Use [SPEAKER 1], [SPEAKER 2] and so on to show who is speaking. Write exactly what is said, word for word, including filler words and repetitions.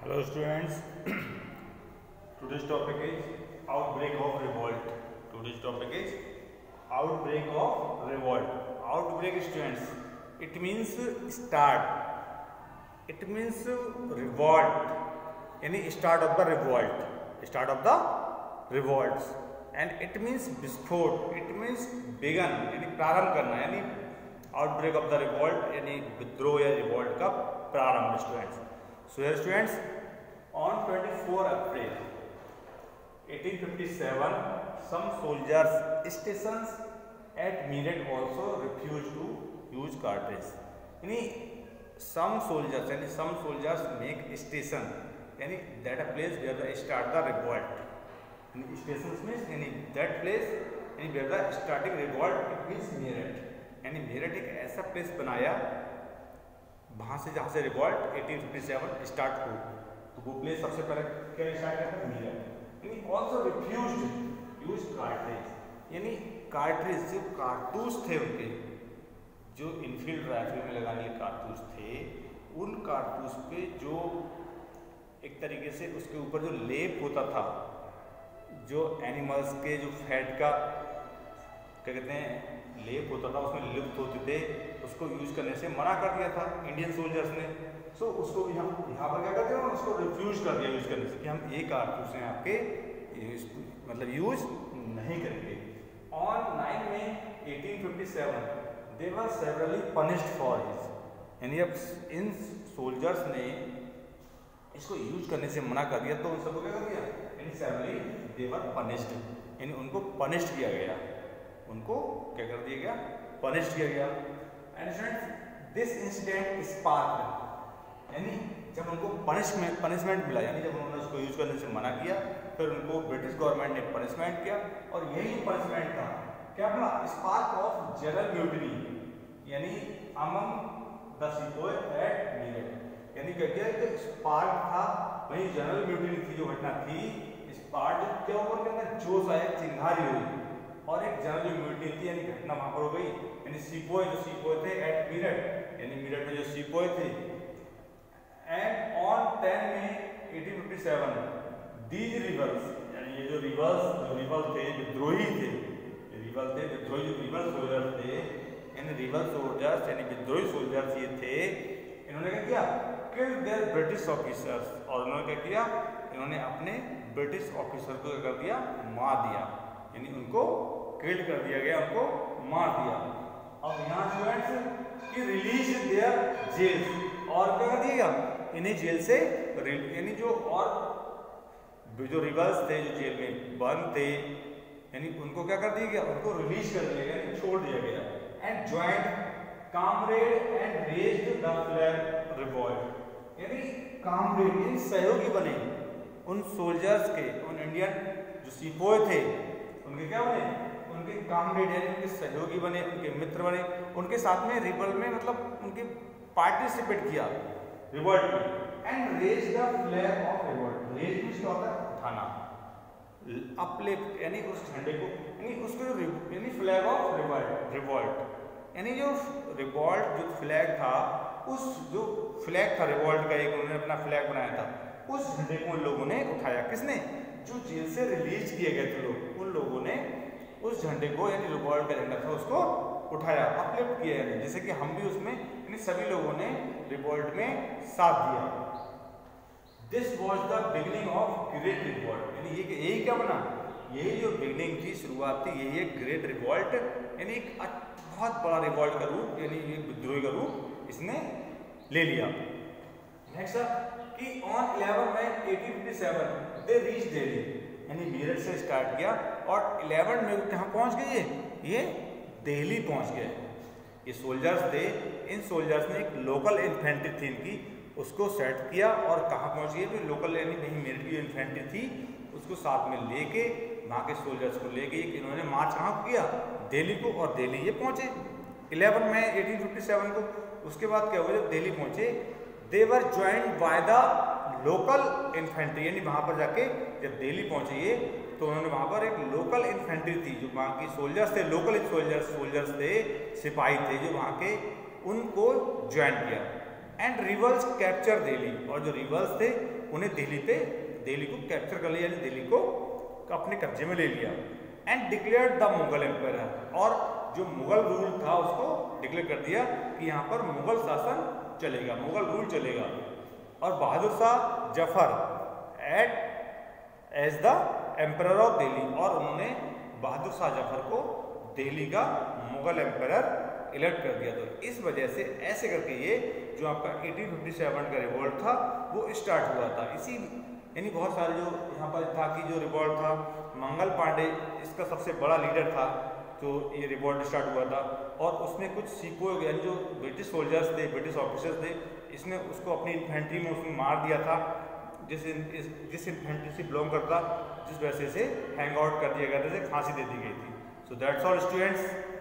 [SPEAKER 1] Hello students, today's topic is outbreak of revolt. Today's topic is outbreak of revolt. Outbreak students, it means start, it means revolt, any start of the revolt, start of the revolts, and it means विस्फोट, it means begun, यानी प्रारंभ करना, यानी outbreak of the revolt, यानी विद्रोह या revolt का प्रारंभ students. So here students, on twenty-fourth of April eighteen fifty-seven, some soldiers stations at Meerut also refused to use cartridge. यानी some soldiers, यानी some soldiers make station, यानी that a place where they start the revolt. यानी stations means यानी that place, यानी where the starting revolt it means Meerut. यानी Meerut एक ऐसा place बनाया वहाँ से जहाँ से रिवॉल्ट eighteen fifty-seven स्टार्ट हो, तो वो प्लेस सबसे पहले क्या स्टार्ट करता है मीरट. यानी ऑल्सो रिफ्यूज्ड यूज कार्ट्रिज, यानी कार्ट्रिज जो कारतूस थे उनके, जो इनफील्ड राइफल में लगाने के कारतूस थे, उन कारतूस पे जो एक तरीके से उसके ऊपर जो लेप होता था, जो एनिमल्स के जो फैट का क्या कहते हैं लेप होता था, उसमें लिप्त होते थे, उसको यूज करने से मना कर दिया था इंडियन सोल्जर्स ने. सो उसको भी हम यहाँ पर क्या करते हैं, उसको रिफ्यूज कर दिया यूज करने से कि हम एक कारतूस हैं आपके मतलब यूज नहीं करेंगे. On nine May eighteen fifty-seven they were severely punished for his, यानी अब इन सोल्जर्स ने इसको यूज करने से मना कर दिया, तो उन सबको क्या कर दिया, यानी सेवरली दे वर पनिश्ड, यानी उनको पनिश्ड किया गया, उनको क्या कर दिया गया, पनिश किया गया. And students this incident sparked, यानी जब उनको पनिशमेंट पनिशमेंट मिला, यानी जब उन्होंने उसको यूज करने से मना किया, फिर उनको ब्रिटिश गवर्नमेंट ने पनिशमेंट किया, और यही पनिशमेंट था क्या अपना स्पार्क ऑफ जनरल म्यूटिनी, यानी among the sepoy at Meerut. यानी क्या किया, जो स्पार्क था वही जनरल म्यूटिनी थी, जो घटना थी स्पार्क क्या ऊपर के अंदर जोश आया, चिंगारी हुई, और एक जनरल म्यूटिनी थी, यानी घटना वहां पर हो गई. यानी सिपोय जो सिपोय थे एट मीरट, यानी मीरट में जो सिपोय थे. And on ten May eighteen fifty-seven these rebels, यानी ये जो रिबल्स जो रिबल थे, विद्रोही थे, रिबल थे विद्रोही, जो रिबल सोल्जर्स थे, यानी रिबल सोल्जर्स यानी विद्रोही सोल्जर्स ये थे, इन्होंने क्या किया, किल देयर ब्रिटिश ऑफिसर्स, और उन्होंने क्या किया, इन्होंने अपने ब्रिटिश ऑफिसर को क्या कर दिया, मार दिया, यानी उनको किल कर दिया गया, उनको मार दिया. अब यहाँ स्टूडेंट्स की रिलीज देयर जेल, और क्या कर दिया गया, इन्हें जेल से, यानी जो और जो रिबल्स थे जो जेल में बंद थे, यानी उनको क्या कर दिया गया, उनको रिलीज कर दिया गया, यानी छोड़ दिया गया. And joint comrade and raised the flag revolt, यानी कामरेड यानी सहयोगी बने उन सोल्जर्स के, उन इंडियन जो सिपोय थे उनके क्या बने, उनके कामरेड यानी उनके सहयोगी बने, उनके मित्र बने, उनके साथ में रिबल में मतलब उनके पार्टिसिपेट किया रिवॉल्ट में. And raise the flag of revolt, raise means क्या होता है, उठाना, अपलिफ्ट यानी उस झंडे को, यानी उसको यानी फ्लैग ऑफ रिवॉल्ट, रिवॉल्ट यानी जो रिवॉल्ट जो फ्लैग था, उस जो फ्लैग था रिवॉल्ट का, एक उन्होंने अपना फ्लैग बनाया था, उस झंडे को उन लोगों ने उठाया. किसने, जो जेल से रिलीज किए गए थे लोग, उन लोगों ने उस झंडे को यानी रिवॉल्ट का झंडा था उसको उठाया, अपलिफ्ट किया, यानी जैसे कि हम भी उसमें, यानी सभी लोगों ने रिवॉल्ट में साथ दिया. This was the beginning of great revolt, यानी ये यही क्या बना, यही जो बिगिनिंग थी, शुरुआत थी, यही एक ग्रेट रिवॉल्ट, यानी एक बहुत बड़ा रिवॉल्ट का रूप, यानी ये विद्रोही का रूप इसने ले लिया. नेक्स्ट कि on eleven May eighteen fifty-seven they reach Delhi, यानी मीरठ से स्टार्ट किया और eleven मई को कहाँ पहुँच गए, ये दिल्ली पहुँच गए. ये सोल्जर्स थे, इन सोल्जर्स ने एक लोकल इन्फेंट्री थी इनकी, उसको सेट किया और कहाँ पहुँच गए, जो लोकल यानी वही मेरिट की इन्फेंट्री थी उसको साथ में लेके वहाँ के सोल्जर्स को लेके इन्होंने मार्च कहाँ किया, दिल्ली को, और दिल्ली ये पहुँचे eleven मई eighteen fifty-seven को. उसके बाद क्या हुआ, जब दिल्ली पहुँचे, they were joined by the local infantry, यानी वहाँ पर जाके जब दिल्ली पहुँचे ये, तो उन्होंने वहाँ पर एक लोकल इन्फेंट्री थी, जो वहाँ की सोल्जर्स थे, लोकल सोल्जर्स सोल्जर्स थे, सिपाही थे जो वहाँ के, उनको ज्वाइन किया. एंड रिवल्स कैप्चर दिल्ली, और जो रिवल्स थे उन्हें दिल्ली पे दिल्ली को कैप्चर कर लिया, यानी दिल्ली को अपने कब्जे में ले लिया। And declared the Mughal empire, और जो मुगल रूल था उसको डिक्लेयर कर दिया कि यहाँ पर मुगल शासन चलेगा, मुगल रूल चलेगा। और Bahadur Shah Zafar at as the empire of Delhi, और उन्होंने बहादुर शाह जफर को दिल्ली का मुगल एम्पायर इलेक्ट कर दिया। तो इस वजह से ऐसे करके ये जो आपका अठारह सौ सत्तावन का रिवॉल्ट था वो स्टार्ट हुआ था। इसी यानी बहुत सारे जो यहाँ पर था कि जो रिवॉल्ट था, मंगल पांडे इसका सबसे बड़ा लीडर था जो ये रिवॉल्ट स्टार्ट हुआ था। और उसने कुछ सिखों यानी जो ब्रिटिश सोल्जर्स थे, ब्रिटिश ऑफिसर्स थे, इसने उसको अपनी इन्फेंट्री में उसने मार दिया था, जिस इस, जिस इन्फेंट्री से बिलोंग करता, जिस वजह से हैंग आउट कर दिया गया था, फांसी दे दी गई थी। So that's all students.